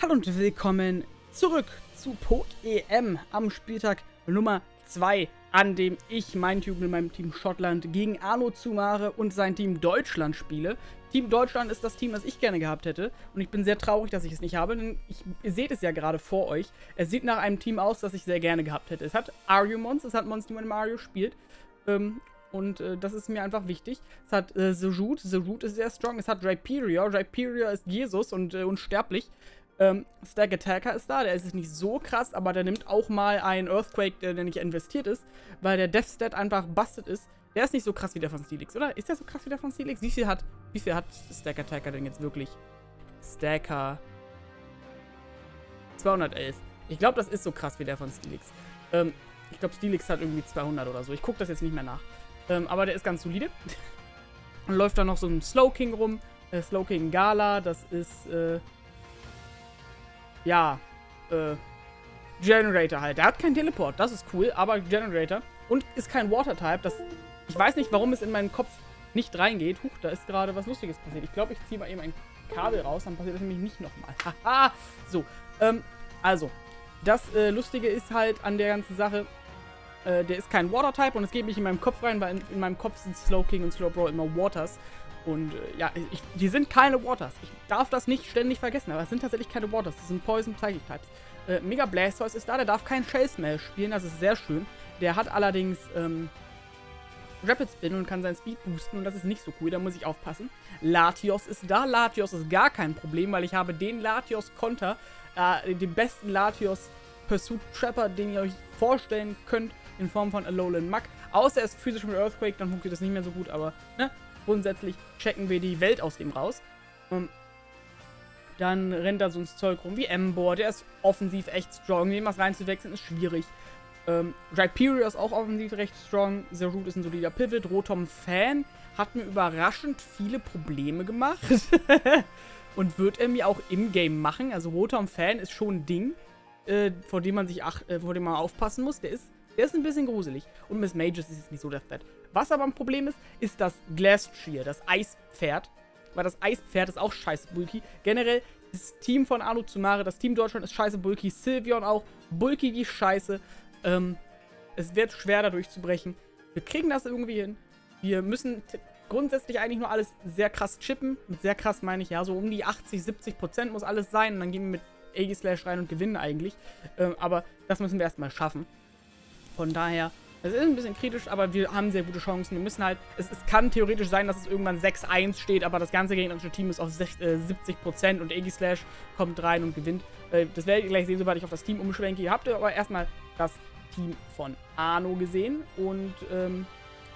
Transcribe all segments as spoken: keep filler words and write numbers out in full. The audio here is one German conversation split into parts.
Hallo und willkommen zurück zu Poke-E M am Spieltag Nummer zwei, an dem ich mein Team mit meinem Team Schottland gegen Arno Zumare und sein Team Deutschland spiele. Team Deutschland ist das Team, das ich gerne gehabt hätte und ich bin sehr traurig, dass ich es nicht habe, denn ich, ihr seht es ja gerade vor euch. Es sieht nach einem Team aus, das ich sehr gerne gehabt hätte. Es hat Ariumons, es hat Mons, die man in Mario spielt. Ähm, Und äh, das ist mir einfach wichtig. Es hat äh, Zerut. Zerut ist sehr strong. Es hat Rhyperior. Rhyperior ist Jesus und äh, unsterblich. Ähm, Stack Attacker ist da. Der ist nicht so krass, aber der nimmt auch mal einen Earthquake, der, der nicht investiert ist, weil der Death Stat einfach busted ist. Der ist nicht so krass wie der von Steelix, oder? Ist der so krass wie der von Steelix? Wie viel hat, wie viel hat Stack Attacker denn jetzt wirklich? Stacker. zweihundertelf. Ich glaube, das ist so krass wie der von Steelix. Ähm, ich glaube, Steelix hat irgendwie zweihundert oder so. Ich gucke das jetzt nicht mehr nach. Ähm, aber der ist ganz solide. Und läuft da noch so ein Slowking rum. Äh, Slowking Gala, das ist, äh, ja, äh, Generator halt. Der hat keinen Teleport, das ist cool, aber Generator. Und ist kein Water-Type. Das, ich weiß nicht, warum es in meinen Kopf nicht reingeht. Huch, da ist gerade was Lustiges passiert. Ich glaube, ich ziehe mal eben ein Kabel raus, dann passiert das nämlich nicht nochmal. Haha, so, ähm, also, das äh, Lustige ist halt an der ganzen Sache, Äh, der ist kein Water-Type und es geht nicht in meinem Kopf rein, weil in, in meinem Kopf sind Slowking und Slowbro immer Waters. Und äh, ja, ich, die sind keine Waters. Ich darf das nicht ständig vergessen, aber es sind tatsächlich keine Waters. Das sind Poison Psychic Types. Äh, Mega Blastoise ist da, der darf keinen Shell Smash spielen, das ist sehr schön. Der hat allerdings ähm, Rapid Spin und kann seinen Speed boosten und das ist nicht so cool, da muss ich aufpassen. Latios ist da, Latios ist gar kein Problem, weil ich habe den Latios-Konter, äh, den besten Latios Pursuit Trapper, den ihr euch vorstellen könnt, in Form von Alolan Mug. Außer er ist physisch mit Earthquake, dann funktioniert das nicht mehr so gut, aber ne, grundsätzlich checken wir die Welt aus dem raus. Um, dann rennt da so ein Zeug rum wie Ember, der ist offensiv echt strong, dem was reinzuwechseln ist schwierig. Ähm, Rhyperior ist auch offensiv recht strong, Zerut ist ein solider Pivot, Rotom Fan hat mir überraschend viele Probleme gemacht und wird er mir auch im Game machen, also Rotom Fan ist schon ein Ding, äh, vor dem man sich ach, äh, vor dem man aufpassen muss, der ist Der ist ein bisschen gruselig. Und Miss Mages ist jetzt nicht so das Fett. Was aber ein Problem ist, ist das Glastrier, das Eispferd. Weil das Eispferd ist auch scheiße bulky. Generell, das Team von Arno Zumare, das Team Deutschland ist scheiße bulky. Sylveon auch. Bulky wie scheiße. Ähm, es wird schwer, da durchzubrechen. Wir kriegen das irgendwie hin. Wir müssen grundsätzlich eigentlich nur alles sehr krass chippen. Mit sehr krass meine ich, ja, so um die achtzig, siebzig Prozent muss alles sein. Und dann gehen wir mit Aegislash rein und gewinnen eigentlich. Ähm, aber das müssen wir erstmal schaffen. Von daher, es ist ein bisschen kritisch, aber wir haben sehr gute Chancen. Wir müssen halt, es, es kann theoretisch sein, dass es irgendwann sechs eins steht, aber das ganze gegnerische Team ist auf siebzig Prozent und Aegislash kommt rein und gewinnt. Äh, das werdet ihr gleich sehen, sobald ich auf das Team umschwenke. Ihr habt aber erstmal das Team von Arno gesehen und ähm,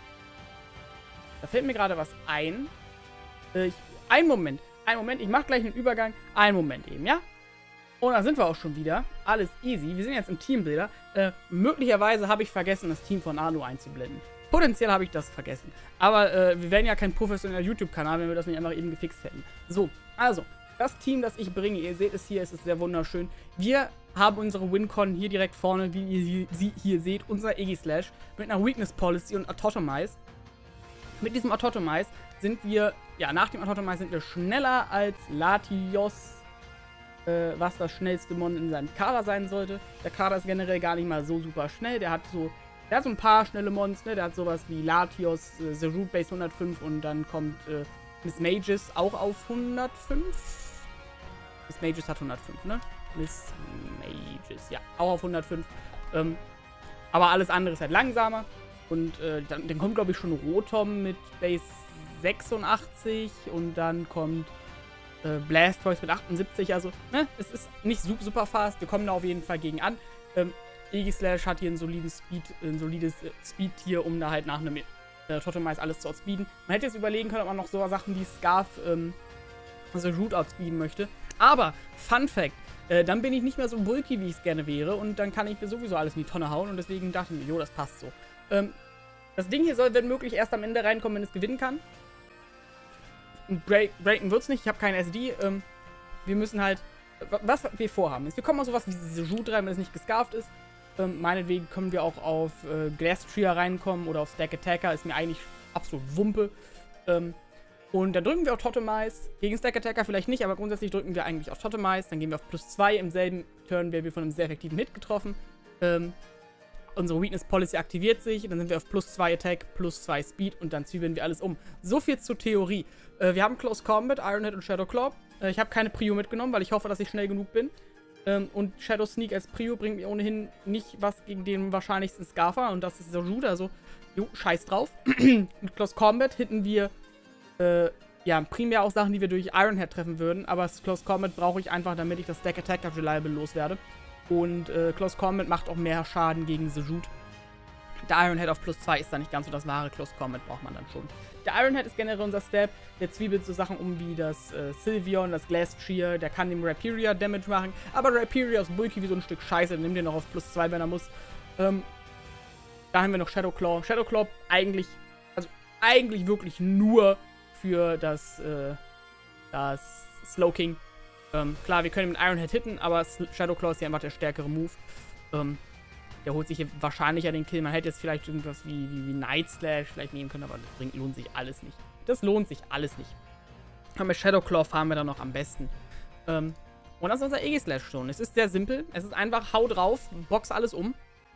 da fällt mir gerade was ein. Äh, ich, einen Moment, einen Moment, ich mache gleich einen Übergang. Einen Moment eben, ja? Und da sind wir auch schon wieder. Alles easy. Wir sind jetzt im Teambuilder. Äh, möglicherweise habe ich vergessen, das Team von Arno einzublenden. Potenziell habe ich das vergessen. Aber äh, wir wären ja kein professioneller YouTube-Kanal, wenn wir das nicht einfach eben gefixt hätten. So, also, das Team, das ich bringe, ihr seht es hier, es ist sehr wunderschön. Wir haben unsere Wincon hier direkt vorne, wie ihr sie hier seht, unser Aegislash mit einer Weakness Policy und Autotomize. Mit diesem Autotomize sind wir, ja, nach dem Autotomize sind wir schneller als Latios, was das schnellste Mon in seinem Kader sein sollte. Der Kader ist generell gar nicht mal so super schnell. Der hat so, der hat so ein paar schnelle Mons, ne? Der hat sowas wie Latios, äh, Zerut Base hundertfünf und dann kommt äh, Miss Mages auch auf hundertfünf. Miss Mages hat hundertfünf, ne? Miss Mages, ja, auch auf hundertfünf. Ähm, aber alles andere ist halt langsamer. Und äh, dann, dann kommt, glaube ich, schon Rotom mit Base sechsundachtzig und dann kommt Blastoise mit achtundsiebzig, also, ne, es ist nicht super, super fast, wir kommen da auf jeden Fall gegen an. Ähm, Aegislash hat hier ein solides Speed, ein solides äh, Speed-Tier, um da halt nach einem äh, Toteمیze alles zu outspeeden. Man hätte jetzt überlegen können, ob man noch so Sachen wie Scarf, ähm, also Root outspeeden möchte. Aber, Fun Fact, äh, dann bin ich nicht mehr so bulky, wie ich es gerne wäre und dann kann ich mir sowieso alles in die Tonne hauen und deswegen dachte ich mir, jo, das passt so. Ähm, das Ding hier soll, wenn möglich, erst am Ende reinkommen, wenn es gewinnen kann. Break, breaken wird's nicht, ich habe keinen S D. Ähm, wir müssen halt, was wir vorhaben ist, wir kommen auf sowas wie diese Root rein, wenn es nicht gescarft ist. Ähm, meinetwegen können wir auch auf äh, Glastrier reinkommen oder auf Stack Attacker, ist mir eigentlich absolut Wumpe. Ähm, Und dann drücken wir auf Totemize. Gegen Stack Attacker vielleicht nicht, aber grundsätzlich drücken wir eigentlich auf Totemize. Dann gehen wir auf plus zwei. Im selben Turn werden wir von einem sehr effektiven Hit getroffen. Ähm, unsere Weakness Policy aktiviert sich. Dann sind wir auf plus zwei Attack, plus zwei Speed und dann zwiebeln wir alles um. So viel zur Theorie. Äh, wir haben Close Combat, Ironhead und Shadowclaw. Äh, ich habe keine Prio mitgenommen, weil ich hoffe, dass ich schnell genug bin. Ähm, und Shadow Sneak als Prio bringt mir ohnehin nicht was gegen den wahrscheinlichsten Scarfer. Und das ist Zerjud, also jo, scheiß drauf. Mit Close Combat hitten wir Äh, ja, primär auch Sachen, die wir durch Ironhead treffen würden, aber Close Combat brauche ich einfach, damit ich das Stack Attack auf Reliable loswerde. Und äh, Close Combat macht auch mehr Schaden gegen Zerjud. Der Ironhead auf plus zwei ist da nicht ganz so das wahre, Close Combat braucht man dann schon. Der Ironhead ist generell unser Stab, der zwiebelt so Sachen um wie das äh, Sylveon, das Glass Shear, der kann dem Rhyperior Damage machen, aber Rhyperior ist bulky wie so ein Stück Scheiße, nimmt den noch auf plus zwei, wenn er muss. Ähm, da haben wir noch Shadowclaw. Shadowclaw eigentlich, also eigentlich wirklich nur für das, äh, das Slowking. Ähm, klar, wir können mit Ironhead hitten, aber Shadowclaw ist ja einfach der stärkere Move. Ähm, der holt sich hier wahrscheinlich ja den Kill. Man hätte jetzt vielleicht irgendwas wie, wie, wie Night Slash vielleicht nehmen können, aber das bringt, lohnt sich alles nicht. Das lohnt sich alles nicht. Aber mit Shadowclaw fahren wir dann noch am besten. Ähm, und das ist unser Aegislash schon. Es ist sehr simpel. Es ist einfach, hau drauf, box alles um.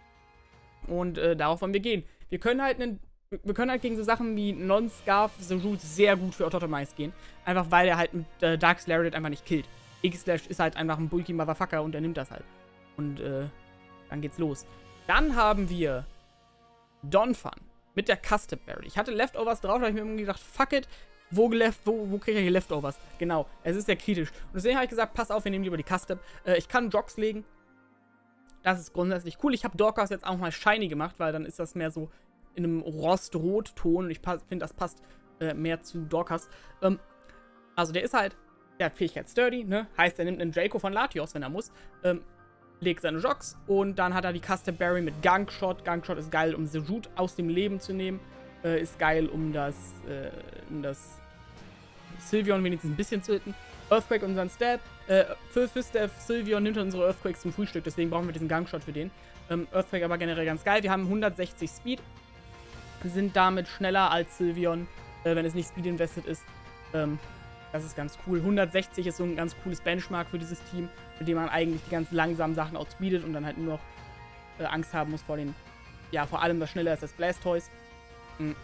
Und äh, darauf wollen wir gehen. Wir können halt einen Wir können halt gegen so Sachen wie Non-Scarf Zerjud sehr gut für Autotomize gehen. Einfach weil er halt mit äh, Dark Slash einfach nicht killt. Aegislash ist halt einfach ein bulky Motherfucker und er nimmt das halt. Und äh, dann geht's los. Dann haben wir Donphan mit der Custom Berry. Ich hatte Leftovers drauf, da habe ich mir irgendwie gedacht, fuck it, wo, wo, wo kriege ich hier Leftovers? Genau, es ist sehr kritisch. Und deswegen habe ich gesagt, pass auf, wir nehmen lieber die Custom. Äh, ich kann Jogs legen. Das ist grundsätzlich cool. Ich habe Dorcas jetzt auch mal shiny gemacht, weil dann ist das mehr so in einem Rost-Rot-Ton. Und ich finde, das passt äh, mehr zu Dorcas. Ähm, also der ist halt, der hat Fähigkeit Sturdy, ne? Heißt, er nimmt einen Draco von Latios, wenn er muss. Ähm, legt seine Jogs und dann hat er die Custom Berry mit Gangshot. Gangshot ist geil, um Zerjud aus dem Leben zu nehmen. Äh, ist geil, um das, äh, um das Sylveon wenigstens ein bisschen zu hitten. Earthquake unseren Stab. Äh, für Fistef Sylveon nimmt er unsere Earthquakes zum Frühstück, deswegen brauchen wir diesen Gangshot für den. Ähm, Earthquake aber generell ganz geil. Wir haben hundertsechzig Speed. Sind damit schneller als Sylveon, äh, wenn es nicht Speed invested ist. Ähm, das ist ganz cool. hundertsechzig ist so ein ganz cooles Benchmark für dieses Team, mit dem man eigentlich die ganz langsamen Sachen outspeedet und dann halt nur noch äh, Angst haben muss vor den, ja, vor allem was schneller ist als Blastoise. Mhm.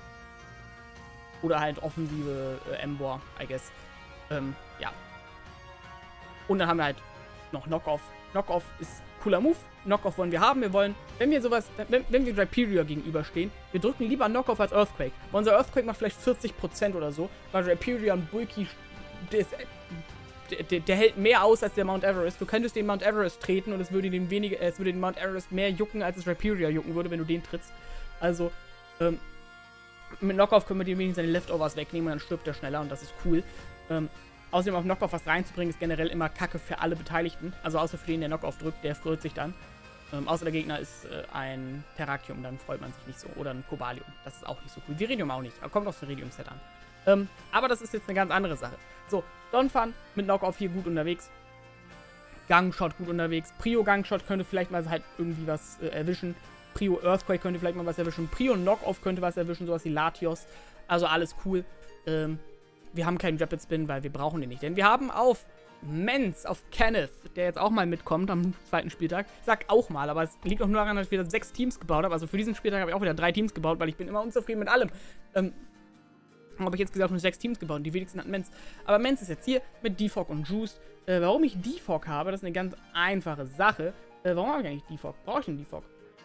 Oder halt offensive äh, Emboar, I guess. Ähm, ja. Und dann haben wir halt noch Knockoff. Knockoff ist cooler Move. Knockoff wollen wir haben. Wir wollen, wenn wir sowas, wenn, wenn wir Rhyperior gegenüberstehen, wir drücken lieber Knockoff als Earthquake. Weil unser Earthquake macht vielleicht vierzig Prozent oder so, weil Rhyperior und Bulky, der, ist, der, der, der hält mehr aus als der Mount Everest. Du könntest den Mount Everest treten und es würde den weniger, es würde den Mount Everest mehr jucken, als es Rhyperior jucken würde, wenn du den trittst. Also, ähm, mit Knockoff können wir dem wenigstens seine Leftovers wegnehmen und dann stirbt er schneller und das ist cool. Ähm, Außerdem auf Knockoff was reinzubringen, ist generell immer Kacke für alle Beteiligten. Also außer für den, der Knockoff drückt, der freut sich dann. Ähm, außer der Gegner ist äh, ein Terrakium, dann freut man sich nicht so. Oder ein Cobalium, das ist auch nicht so cool. Viridium auch nicht, aber kommt aufs Viridium-Set an. Ähm, aber das ist jetzt eine ganz andere Sache. So, Donphan mit Knockoff hier gut unterwegs. Gangshot gut unterwegs. Prio Gangshot könnte vielleicht mal halt irgendwie was äh, erwischen. Prio Earthquake könnte vielleicht mal was erwischen. Prio Knockoff könnte was erwischen, sowas wie Latios. Also alles cool. Ähm, Wir haben keinen Rapid Spin, weil wir brauchen den nicht. Denn wir haben auf Mens, auf Kenneth, der jetzt auch mal mitkommt am zweiten Spieltag. Ich sag auch mal, aber es liegt auch nur daran, dass ich wieder sechs Teams gebaut habe. Also für diesen Spieltag habe ich auch wieder drei Teams gebaut, weil ich bin immer unzufrieden mit allem. Ähm, habe ich jetzt gesagt, nur sechs Teams gebaut. Die wenigsten hatten Mens. Aber Mens ist jetzt hier mit Defog und Juice. Äh, warum ich Defog habe, das ist eine ganz einfache Sache. Äh, warum habe ich eigentlich Defog? Brauche ich einen Defog?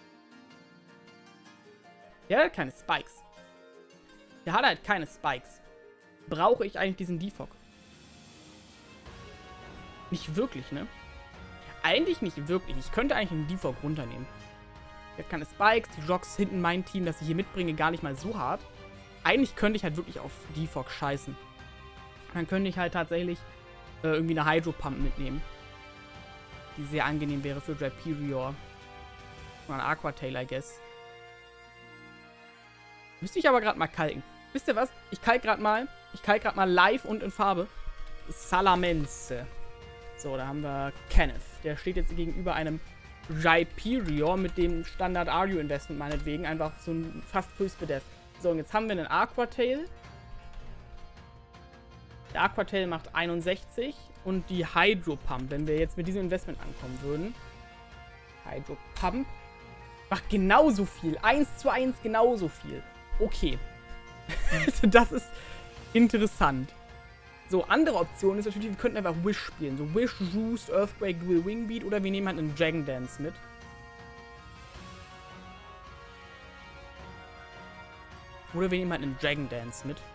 Der hat halt keine Spikes. Der hat halt keine Spikes. Brauche ich eigentlich diesen Defog? Nicht wirklich, ne? Eigentlich nicht wirklich. Ich könnte eigentlich einen Defog runternehmen. Der hat keine Spikes, die Jogs hinten mein Team, das ich hier mitbringe, gar nicht mal so hart. Eigentlich könnte ich halt wirklich auf Defog scheißen. Dann könnte ich halt tatsächlich äh, irgendwie eine Hydro Pump mitnehmen. Die sehr angenehm wäre für Rhyperior. Oder ein Aqua Tail, I guess. Müsste ich aber gerade mal kalken. Wisst ihr was? Ich kalk gerade mal. Ich kalk gerade mal live und in Farbe. Salamense. So, da haben wir Kenneth. Der steht jetzt gegenüber einem Rhyperior mit dem Standard Ario Investment meinetwegen. Einfach so ein fast Full Speed Death. So, und jetzt haben wir einen Aqua Tail. Der Aquatail macht einundsechzig und die Hydro Pump, wenn wir jetzt mit diesem Investment ankommen würden. Hydro Pump macht genauso viel. eins zu eins genauso viel. Okay. Das ist interessant. So, andere Option ist natürlich, wir könnten einfach Wish spielen. So Wish, Roost, Earthquake, Dual Wingbeat oder wir nehmen halt einen Dragon Dance mit. Oder wir nehmen halt einen Dragon Dance mit.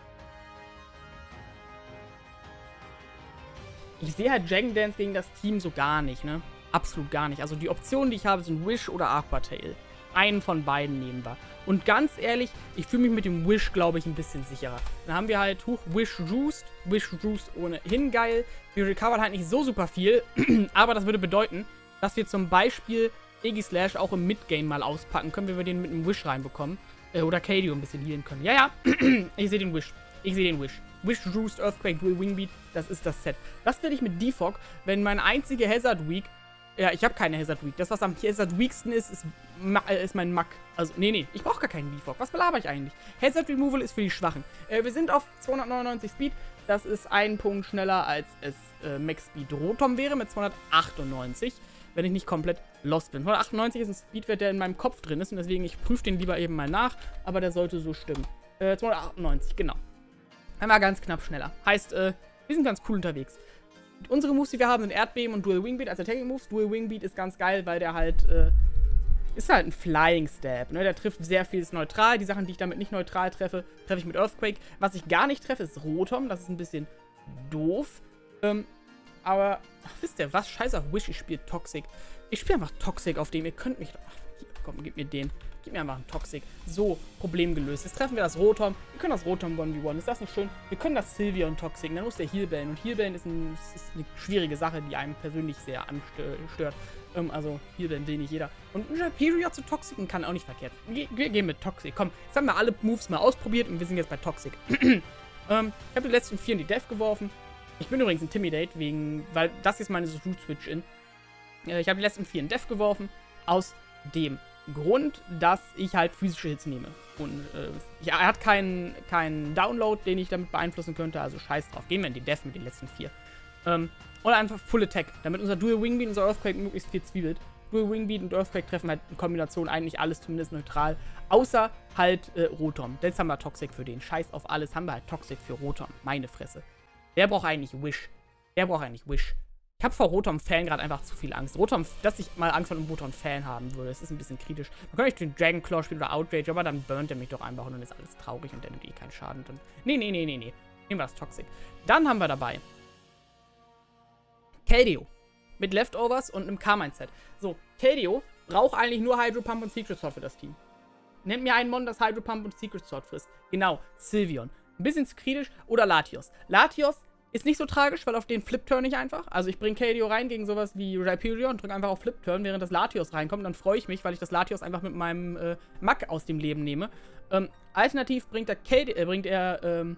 Ich sehe halt Dragon Dance gegen das Team so gar nicht, ne? Absolut gar nicht. Also die Optionen, die ich habe, sind Wish oder Aquatail. Einen von beiden nehmen wir. Und ganz ehrlich, ich fühle mich mit dem Wish, glaube ich, ein bisschen sicherer. Dann haben wir halt hoch Wish Roost. Wish Roost ohnehin geil. Wir recovern halt nicht so super viel. Aber das würde bedeuten, dass wir zum Beispiel Aegislash auch im Midgame mal auspacken können, wenn wir den mit einem Wish reinbekommen. Äh, oder K D O ein bisschen healen können. Ja, ja. Ich sehe den Wish. Ich sehe den Wish. Wish Roost, Earthquake, Dual Wingbeat. Das ist das Set. Was will ich mit Defog, wenn meine einzige Hazard Week... Ja, ich habe keine Hazard Week. Das, was am Hazard Weaksten ist, ist, ist mein Mack. Also, nee, nee, ich brauche gar keinen Defog. Was belaber ich eigentlich? Hazard Removal ist für die Schwachen. Äh, wir sind auf zweihundertneunundneunzig Speed. Das ist ein Punkt schneller, als es äh, Max Speed Rotom wäre, mit zweihundertachtundneunzig. Wenn ich nicht komplett lost bin. zweihundertachtundneunzig ist ein Speedwert, der in meinem Kopf drin ist. Und deswegen, ich prüfe den lieber eben mal nach. Aber der sollte so stimmen. Äh, zweihundertachtundneunzig, genau. Einmal ganz knapp schneller. Heißt, äh, wir sind ganz cool unterwegs. Unsere Moves, die wir haben, sind Erdbeben und Dual Wingbeat als Attacking Moves. Dual Wingbeat ist ganz geil, weil der halt, äh, ist halt ein Flying Stab, ne? Der trifft sehr vieles neutral. Die Sachen, die ich damit nicht neutral treffe, treffe ich mit Earthquake. Was ich gar nicht treffe, ist Rotom. Das ist ein bisschen doof. Ähm, aber, ach, wisst ihr was? Scheiß auf Wish, ich spiele Toxic. Ich spiele einfach Toxic auf dem. Ihr könnt mich doch, ach, hier, komm, gib mir den. Gib mir einfach einen Toxic. So, Problem gelöst. Jetzt treffen wir das Rotom. Wir können das Rotom eins gegen eins. Ist das nicht schön? Wir können das Sylveon Toxic. Dann muss der Healbane. Und Healbane ist, ein, ist eine schwierige Sache, die einem persönlich sehr anstört. Ähm, also, Healbane will nicht jeder. Und ein Hyperior zu Toxicen kann auch nicht verkehrt. Wir, wir gehen mit Toxic. Komm, jetzt haben wir alle Moves mal ausprobiert und wir sind jetzt bei Toxic. ähm, ich habe die letzten vier in die Death geworfen. Ich bin übrigens Intimidate, wegen, weil das ist meine Root Switch-In. Äh, ich habe die letzten vier in Death geworfen. Aus dem Grund, dass ich halt physische Hits nehme. Und äh, ja, er hat keinen keinen Download, den ich damit beeinflussen könnte, also scheiß drauf. Gehen wir in die Death mit den letzten vier. Ähm, oder einfach Full Attack, damit unser Dual Wingbeat und unser Earthquake möglichst viel zwiebelt. Dual Wingbeat und Earthquake treffen halt in Kombination eigentlich alles zumindest neutral. Außer halt äh, Rotom. Jetzt haben wir Toxic für den. Scheiß auf alles, haben wir halt Toxic für Rotom. Meine Fresse. Der braucht eigentlich Wish. Der braucht eigentlich Wish. Ich habe vor Rotom-Fan gerade einfach zu viel Angst. Rotom, dass ich mal Angst vor einem Rotom-Fan haben würde, das ist ein bisschen kritisch. Man könnte nicht den Dragon Claw spielen oder Outrage, aber dann burnt er mich doch einfach und dann ist alles traurig und der nimmt eh keinen Schaden. Dann nee, nee, nee, nee, nee. Nehmen wir das Toxic. Dann haben wir dabei Keldeo. Mit Leftovers und einem K-Mindset. So, Keldeo braucht eigentlich nur Hydro Pump und Secret Sword für das Team. Nennt mir einen Mon, das Hydro Pump und Secret Sword frisst. Genau, Sylveon. Ein bisschen zu kritisch. Oder Latios. Latios ist nicht so tragisch, weil auf den Flip-Turn nicht einfach. Also ich bringe Keldeo rein gegen sowas wie Rhyperior und drücke einfach auf Flip-Turn, während das Latios reinkommt. Dann freue ich mich, weil ich das Latios einfach mit meinem äh, Mack aus dem Leben nehme. Ähm, alternativ bringt er, Keldeo, äh, bringt er ähm,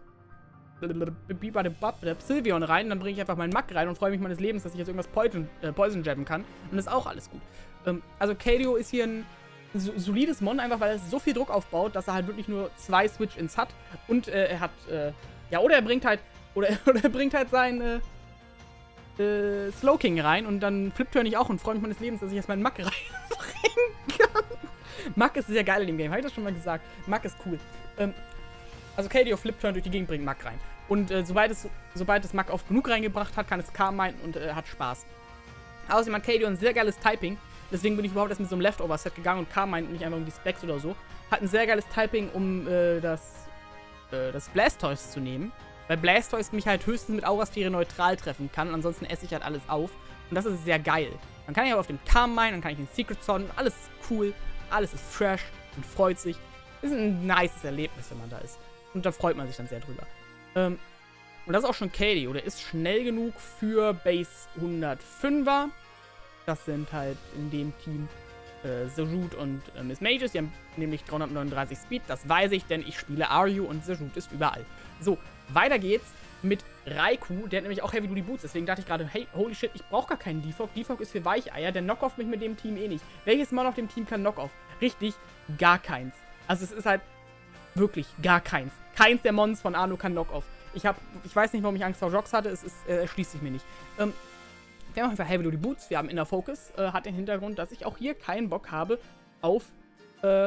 der Sylveon rein, dann bringe ich einfach meinen Mack rein und freue mich meines Lebens, dass ich jetzt irgendwas Poison, äh, Poison jabben kann. Und das ist auch alles gut. Ähm, also Keldeo ist hier ein so, solides Mon, einfach weil er so viel Druck aufbaut, dass er halt wirklich nur zwei Switch-Ins hat. Und äh, er hat, äh, ja, oder er bringt halt Oder, oder er bringt halt seinen äh, äh, Slowking rein und dann Flip-Turn ich auch und freue mich meines Lebens, dass ich jetzt meinen Mack reinbringen kann. Mack ist sehr geil in dem Game, habe ich das schon mal gesagt. Mack ist cool. Ähm, also Keldeo Flip-Turn durch die Gegend bringt Mack rein. Und äh, sobald, es, sobald es Mack oft genug reingebracht hat, kann es K-Minen und äh, hat Spaß. Außerdem hat Keldeo ein sehr geiles Typing. Deswegen bin ich überhaupt erst mit so einem Leftover-Set gegangen und K-Minen nicht einfach irgendwie Specs oder so. Hat ein sehr geiles Typing, um äh, das, äh, das Blastoise zu nehmen. Weil Blastoise mich halt höchstens mit Aurasphäre neutral treffen kann und ansonsten esse ich halt alles auf. Und das ist sehr geil. Dann kann ich aber auf dem K-Mine, dann kann ich den Secret Sword, alles ist cool, alles ist fresh und freut sich. Ist ein nices Erlebnis, wenn man da ist. Und da freut man sich dann sehr drüber. Ähm, und das ist auch schon Keldeo. Der ist schnell genug für Base hundertfünfer. Das sind halt in dem Team äh, The Root und äh, Miss Mages. Die haben nämlich dreihundertneununddreißig Speed. Das weiß ich, denn ich spiele Aryu und The Root ist überall. So, weiter geht's mit Raikou. Der hat nämlich auch Heavy Duty Boots. Deswegen dachte ich gerade, hey, holy shit, ich brauche gar keinen Defog. Defog ist für Weicheier. Der Knockoff mich mit dem Team eh nicht. Welches Mon auf dem Team kann Knockoff? Richtig, gar keins. Also es ist halt wirklich gar keins. Keins der Mons von Arno kann Knockoff. Ich habe, ich weiß nicht, warum ich Angst vor Jox hatte. Es ist, äh, erschließt sich mir nicht. Ähm, wir haben auf jeden Fall Heavy Duty Boots. Wir haben Inner Focus. Äh, hat den Hintergrund, dass ich auch hier keinen Bock habe auf äh,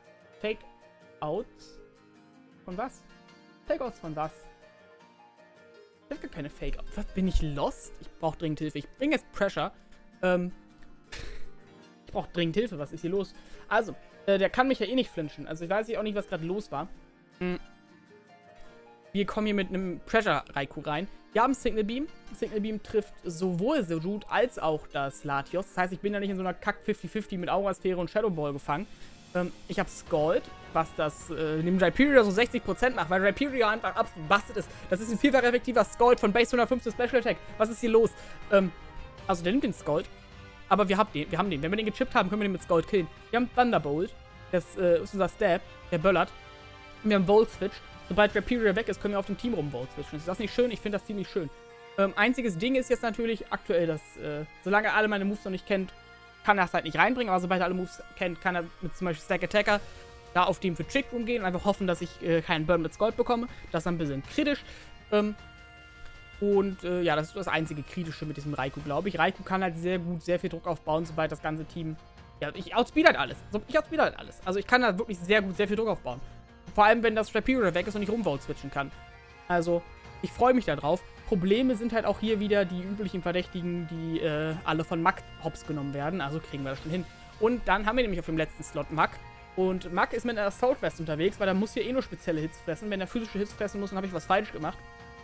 Fake-Outs. Von was? Fake-Outs von was? Ich habe gar keine Fake-Outs. Was, bin ich lost? Ich brauche dringend Hilfe. Ich bringe jetzt Pressure. Ähm, ich brauche dringend Hilfe. Was ist hier los? Also, äh, der kann mich ja eh nicht flinchen. Also, ich weiß auch nicht, was gerade los war. Hm. Wir kommen hier mit einem Pressure-Raikou rein. Wir haben Signal Beam. Signal Beam trifft sowohl Sojut als auch das Latios. Das heißt, ich bin ja nicht in so einer Kack fünfzig fünfzig mit Aurasphäre und Shadow Ball gefangen. Ähm, ich habe Scald, was das äh, in dem Rhyperior so sechzig Prozent macht, weil Rhyperior einfach absolut bastet ist. Das ist ein vielfach effektiver Scald von Base hundertfünfzig Special Attack. Was ist hier los? Ähm, also der nimmt den Scald, aber wir haben den, wir haben den. Wenn wir den gechippt haben, können wir den mit Scald killen. Wir haben Thunderbolt, das äh, ist unser Stab, der böllert. Und wir haben Volt Switch. Sobald Rhyperior weg ist, können wir auf dem Team rum Volt switchen. Ist das nicht schön? Ich finde das ziemlich schön. Ähm, einziges Ding ist jetzt natürlich aktuell, dass, äh, solange er alle meine Moves noch nicht kennt, kann er es halt nicht reinbringen, aber sobald er alle Moves kennt, kann er mit zum Beispiel Stack Attacker da auf Team für Trick Room gehen und einfach hoffen, dass ich äh, keinen Burn mit Scald bekomme. Das ist ein bisschen kritisch. Ähm, und äh, ja, das ist das einzige Kritische mit diesem Raikou, glaube ich. Raikou kann halt sehr gut sehr viel Druck aufbauen, sobald das ganze Team... Ja, ich outspeed halt alles. Ich outspeed halt alles. Also ich kann da wirklich sehr gut sehr viel Druck aufbauen. Vor allem, wenn das Rhyperior weg ist und ich rumvolt switchen kann. Also, ich freue mich da drauf. Probleme sind halt auch hier wieder die üblichen Verdächtigen, die äh, alle von Mack hops genommen werden. Also kriegen wir das schon hin. Und dann haben wir nämlich auf dem letzten Slot Mack. Und Mack ist mit einer Assault Vest unterwegs, weil er muss hier eh nur spezielle Hits fressen. Wenn er physische Hits fressen muss, dann habe ich was falsch gemacht.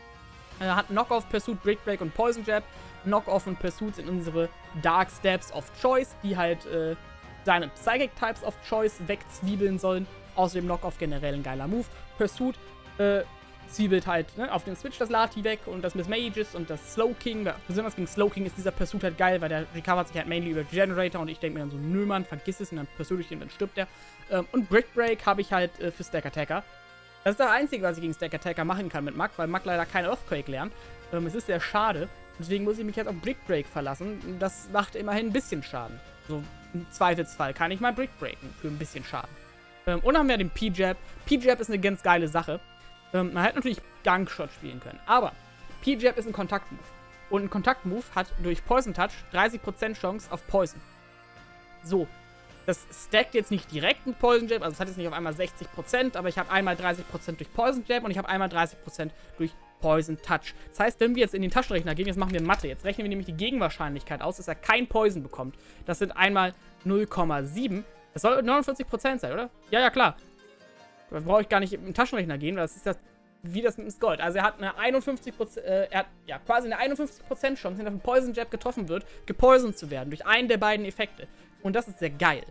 Er hat Knock-Off, Pursuit, Brick Break und Poison Jab. Knock-Off und Pursuit sind unsere Dark Stabs of Choice, die halt äh, seine Psychic Types of Choice wegzwiebeln sollen. Außerdem Knock-Off generell ein geiler Move. Pursuit äh, zwiebelt halt ne, auf dem Switch das Lati weg und das Miss Mages und das Slow King. Besonders gegen Slow King ist dieser Pursuit halt geil, weil der recovert sich halt mainly über Generator und ich denke mir dann so, nö Mann, vergiss es und dann Pursuit ich den, dann stirbt der. Ähm, und Brick Break habe ich halt äh, für Stack Attacker. Das ist das Einzige, was ich gegen Stack Attacker machen kann mit Mack, weil Mack leider kein Earthquake lernt. Ähm, es ist sehr schade. Deswegen muss ich mich jetzt auf Brick Break verlassen. Das macht immerhin ein bisschen Schaden. So im Zweifelsfall kann ich mal Brick Breaken für ein bisschen Schaden. Ähm, und dann haben wir den P-Jab. P-Jab ist eine ganz geile Sache. Ähm, man hätte natürlich Gunk-Shot spielen können. Aber P-Jab ist ein Kontakt-Move. Und ein Kontakt-Move hat durch Poison Touch dreißig Prozent Chance auf Poison. So. Das stackt jetzt nicht direkt mit Poison Jab. Also es hat jetzt nicht auf einmal sechzig Prozent. Aber ich habe einmal dreißig Prozent durch Poison Jab und ich habe einmal dreißig Prozent durch Poison Touch. Das heißt, wenn wir jetzt in den Taschenrechner gehen, jetzt machen wir Mathe. Jetzt rechnen wir nämlich die Gegenwahrscheinlichkeit aus, dass er kein Poison bekommt. Das sind einmal null Komma sieben. Das soll neunundvierzig Prozent sein, oder? Ja, ja, klar. Da brauche ich gar nicht im Taschenrechner gehen, weil das ist das wie das mit dem Scald. Also er hat eine einundfünfzig Prozent, äh, er hat ja quasi eine einundfünfzig Prozent Chance, wenn er von Poison Jab getroffen wird, gepoisoned zu werden durch einen der beiden Effekte. Und das ist sehr geil.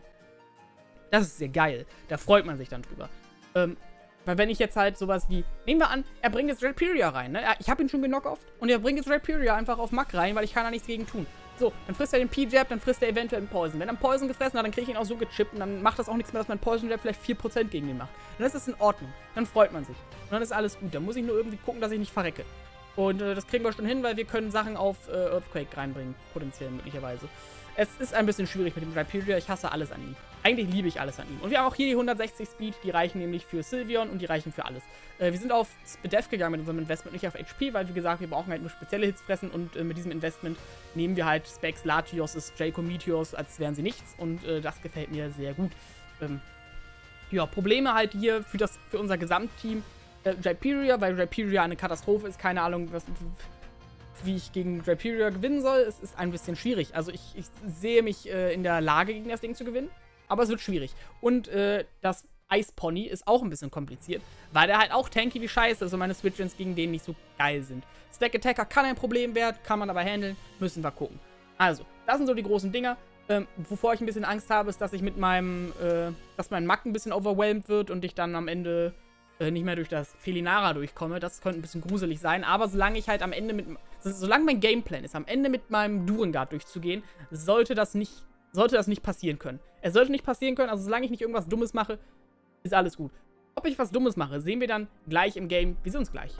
Das ist sehr geil. Da freut man sich dann drüber. Ähm, weil wenn ich jetzt halt sowas wie, nehmen wir an, er bringt jetzt Rhyperior rein, ne? Ich habe ihn schon genockt und er bringt jetzt Rhyperior einfach auf Mack rein, weil ich kann da nichts gegen tun. So, dann frisst er den P-Jab, dann frisst er eventuell einen Poison. Wenn er einen Poison gefressen hat, dann kriege ich ihn auch so gechippt und dann macht das auch nichts mehr, dass mein Poison-Jab vielleicht vier Prozent gegen ihn macht. Dann ist das in Ordnung. Dann freut man sich. Und dann ist alles gut. Dann muss ich nur irgendwie gucken, dass ich nicht verrecke. Und äh, das kriegen wir schon hin, weil wir können Sachen auf äh, Earthquake reinbringen, potenziell möglicherweise. Es ist ein bisschen schwierig mit dem Rhyperior. Ich hasse alles an ihm. Eigentlich liebe ich alles an ihm. Und wir haben auch hier die hundertsechzig Speed. Die reichen nämlich für Sylveon und die reichen für alles. Äh, wir sind auf Spadef gegangen mit unserem Investment, nicht auf H P, weil, wie gesagt, wir brauchen halt nur spezielle Hits fressen. Und äh, mit diesem Investment nehmen wir halt Specs, Latios, Draco Meteors, als wären sie nichts. Und äh, das gefällt mir sehr gut. Ähm, ja, Probleme halt hier für, das, für unser Gesamtteam. Äh, Rhyperior, weil Rhyperior eine Katastrophe ist. Keine Ahnung, was... wie ich gegen Rhyperior gewinnen soll. Es ist ein bisschen schwierig. Also ich, ich sehe mich äh, in der Lage, gegen das Ding zu gewinnen. Aber es wird schwierig. Und äh, das Eispony ist auch ein bisschen kompliziert, weil der halt auch tanky wie scheiße ist und meine Switch-Ins gegen den nicht so geil sind. Stack Attacker kann ein Problem werden, kann man aber handeln. Müssen wir gucken. Also, das sind so die großen Dinger. Ähm, wovor ich ein bisschen Angst habe, ist, dass ich mit meinem, äh, dass mein Mack ein bisschen overwhelmed wird und ich dann am Ende äh, nicht mehr durch das Felinara durchkomme. Das könnte ein bisschen gruselig sein. Aber solange ich halt am Ende mit, solange mein Gameplan ist, am Ende mit meinem Durengard durchzugehen, sollte das nicht, sollte das nicht passieren können. Es sollte nicht passieren können, also solange ich nicht irgendwas Dummes mache, ist alles gut. Ob ich was Dummes mache, sehen wir dann gleich im Game. Wir sehen uns gleich.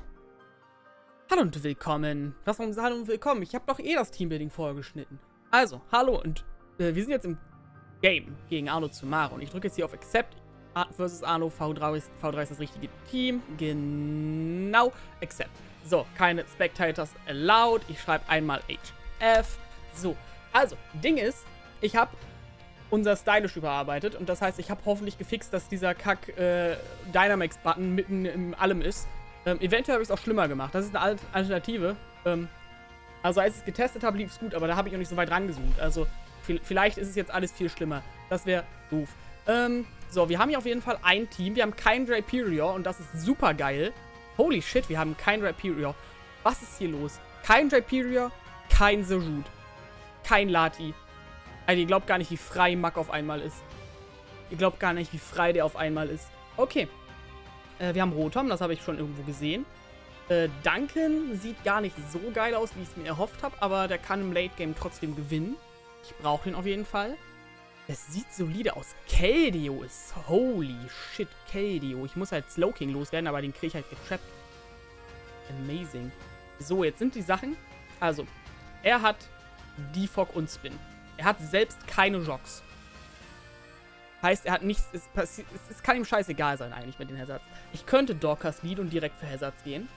Hallo und willkommen. Was warum hallo und willkommen? Ich habe doch eh das Teambuilding vorher geschnitten. Also, hallo und äh, wir sind jetzt im Game gegen Arno Tsumaru und ich drücke jetzt hier auf Accept. Art versus. Arno, V drei ist, V drei ist das richtige Team. Genau. Accept. So, keine Spectators allowed. Ich schreibe einmal H F. So, also, Ding ist, ich habe unser Stylish überarbeitet. Und das heißt, ich habe hoffentlich gefixt, dass dieser Kack äh, Dynamax-Button mitten in allem ist. Ähm, eventuell habe ich es auch schlimmer gemacht. Das ist eine Alt Alternative. Ähm, also, als ich es getestet habe, lief es gut. Aber da habe ich auch nicht so weit rangezoomt. Also, vielleicht ist es jetzt alles viel schlimmer. Das wäre doof. Ähm, so, wir haben hier auf jeden Fall ein Team. Wir haben keinen Draperior und das ist super geil. Holy shit, wir haben keinen Draperior. Was ist hier los? Kein Draperior, kein Zerud, kein Lati. Also, ihr glaubt gar nicht, wie frei Mack auf einmal ist. Ihr glaubt gar nicht, wie frei der auf einmal ist. Okay. Äh, wir haben Rotom, das habe ich schon irgendwo gesehen. Äh, Duncan sieht gar nicht so geil aus, wie ich es mir erhofft habe, aber der kann im Late Game trotzdem gewinnen. Ich brauche den auf jeden Fall. Es sieht solide aus. Keldeo ist... Holy shit, Keldeo. Ich muss halt Slowking loswerden, aber den kriege ich halt getrappt. Amazing. So, jetzt sind die Sachen. Also, er hat Defog und Spin. Er hat selbst keine Jogs. Heißt, er hat nichts... Es, es, es kann ihm scheißegal sein eigentlich mit dem Ersatz. Ich könnte Dorcas Lead und direkt für Ersatz gehen.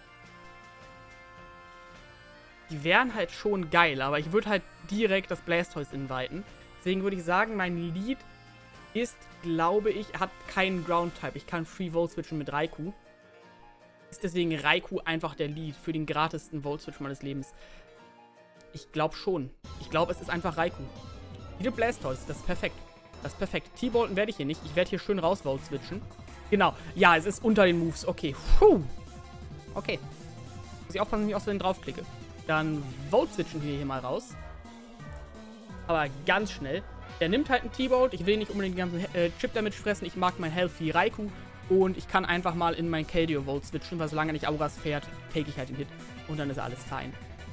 Die wären halt schon geil, aber ich würde halt direkt das Blastoise inviten. Deswegen würde ich sagen, mein Lead ist, glaube ich, hat keinen Ground-Type. Ich kann Free Volt switchen mit Raikou. Ist deswegen Raikou einfach der Lead für den gratischsten Volt Switch meines Lebens. Ich glaube schon. Ich glaube, es ist einfach Raikou. Wieder Blastoise, das ist perfekt. Das ist perfekt. T-Bolton werde ich hier nicht. Ich werde hier schön raus Volt switchen. Genau. Ja, es ist unter den Moves. Okay. Puh. Okay. Muss ich aufpassen, wenn ich aus Versehen draufklicke. Dann Volt switchen wir hier mal raus. Aber ganz schnell. Der nimmt halt einen T-Bolt. Ich will nicht unbedingt den ganzen äh, Chip Damage fressen. Ich mag mein Healthy Raikou. Und ich kann einfach mal in mein Keldeo Volt switchen, weil solange er nicht Auras fährt, take ich halt den Hit. Und dann ist alles fein.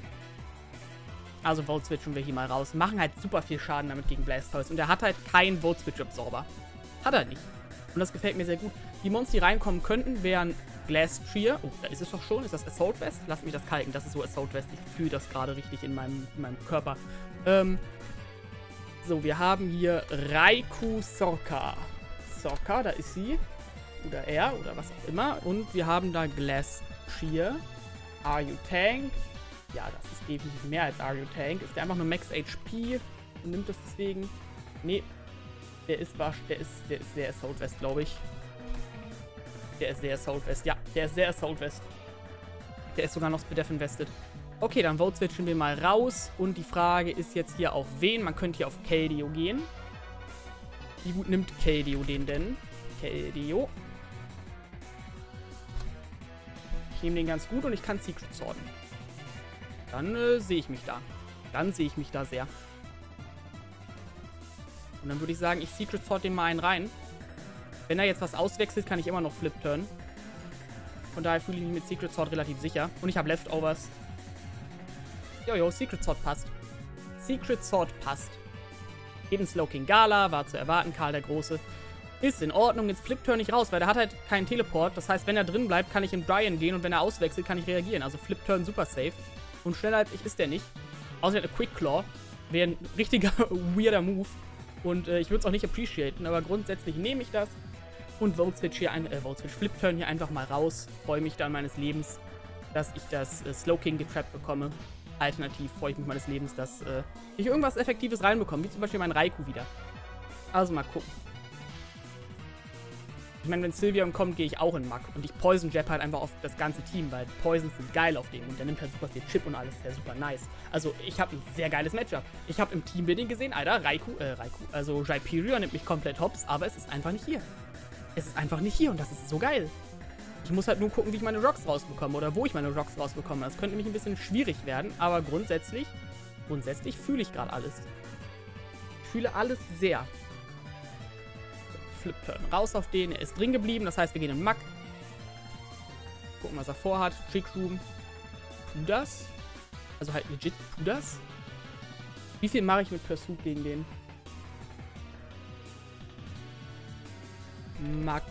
Also Volt switchen wir hier mal raus. Machen halt super viel Schaden damit gegen Blastoise. Und er hat halt keinen Volt Switch Absorber. Hat er nicht. Und das gefällt mir sehr gut. Die Monster, die reinkommen könnten, wären Glastrier. Oh, da ist es doch schon. Ist das Assault Vest? Lass mich das kalken. Das ist so Assault Vest. Ich fühle das gerade richtig in meinem, in meinem Körper. Ähm, so, wir haben hier Raikou Sorka. Sorka, da ist sie. Oder er, oder was auch immer. Und wir haben da Glastrier. Are You Tank? Ja, das ist definitiv mehr als Are You Tank. Ist der einfach nur Max H P und nimmt das deswegen? Nee. Der ist, der ist, der ist sehr Assault Vest, glaube ich. Der ist sehr Assault Vest. Ja, der ist sehr Assault Vest. Der ist sogar noch Speed invested. Okay, dann Volt switchen wir mal raus. Und die Frage ist jetzt hier auf wen? Man könnte hier auf Keldeo gehen. Wie gut nimmt Keldeo den denn? Keldeo. Ich nehme den ganz gut und ich kann Secret Sworden. Dann äh, sehe ich mich da. Dann sehe ich mich da sehr. Und dann würde ich sagen, ich Secret Sword den mal einen rein. Wenn er jetzt was auswechselt, kann ich immer noch Flip turn. Von daher fühle ich mich mit Secret Sword relativ sicher. Und ich habe Leftovers. Jojo, Secret Sword passt. Secret Sword passt. Geht in Slowking Gala, war zu erwarten, Karl der Große. Ist in Ordnung, jetzt Flip turn ich raus, weil der hat halt keinen Teleport. Das heißt, wenn er drin bleibt, kann ich in Brian gehen und wenn er auswechselt, kann ich reagieren. Also Flip turn super safe. Und schneller als ich ist der nicht. Außerdem eine Quick Claw. Wäre ein richtiger weirder Move. Und äh, ich würde es auch nicht appreciaten, aber grundsätzlich nehme ich das. Und Volt Switch hier, ein, äh, Volt Switch Flip Turn hier einfach mal raus. Freue mich dann meines Lebens, dass ich das äh, Slowking getrappt bekomme. Alternativ freue ich mich meines Lebens, dass äh, ich irgendwas Effektives reinbekomme. Wie zum Beispiel mein Raikou wieder. Also mal gucken. Ich meine, wenn Sylveon kommt, gehe ich auch in Mack. Und ich Poison Jab halt einfach auf das ganze Team, weil Poisons sind geil auf dem. Und der nimmt halt super viel Chip und alles. Der ist super nice. Also, ich habe ein sehr geiles Matchup. Ich habe im Teambuilding gesehen, Alter, Raikou, äh, Raikou. Also, Rhyperior nimmt mich komplett hops, aber es ist einfach nicht hier. Es ist einfach nicht hier und das ist so geil. Ich muss halt nur gucken, wie ich meine Rocks rausbekomme oder wo ich meine Rocks rausbekomme. Das könnte nämlich ein bisschen schwierig werden, aber grundsätzlich, grundsätzlich fühle ich gerade alles. Ich fühle alles sehr. Flip Turn. Raus auf den. Er ist drin geblieben. Das heißt, wir gehen in Mack. Gucken, was er vorhat. Trick Room. Tu das. Also halt legit tu das. Wie viel mache ich mit Pursuit gegen den? Mack.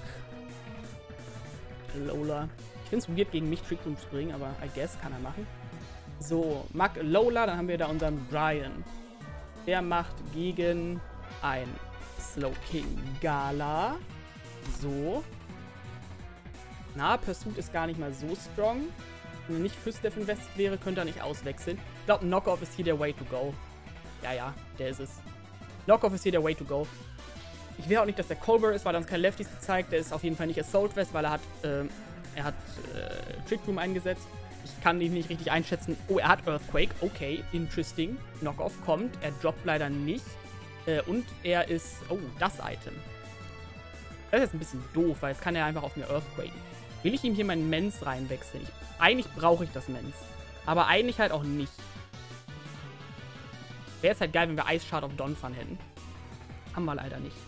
Lola. Ich finde es weird, gegen mich Trick Room zu bringen, aber I guess kann er machen. So, Mack Lola. Dann haben wir da unseren Brian. Der macht gegen ein Slowking Gala. So. Na, Pursuit ist gar nicht mal so strong. Wenn er nicht für Steph invested wäre, könnte er nicht auswechseln. Ich glaube, Knockoff ist hier der Way to go. Ja, ja, der ist es. Knockoff ist hier der Way to go. Ich will auch nicht, dass der Colbert ist, weil er uns keine Lefties gezeigt. Der ist auf jeden Fall nicht Assault Vest, weil er hat, ähm, er hat äh, Trick Room eingesetzt. Ich kann ihn nicht richtig einschätzen. Oh, er hat Earthquake. Okay, interesting. Knockoff kommt. Er droppt leider nicht. Äh, und er ist... Oh, das Item. Das ist jetzt ein bisschen doof, weil jetzt kann er einfach auf mir Earthquaken. Will ich ihm hier meinen Mens reinwechseln? Ich, eigentlich brauche ich das Mens. Aber eigentlich halt auch nicht. Wäre es halt geil, wenn wir Ice Shard auf Donphan hätten. Haben wir leider nicht.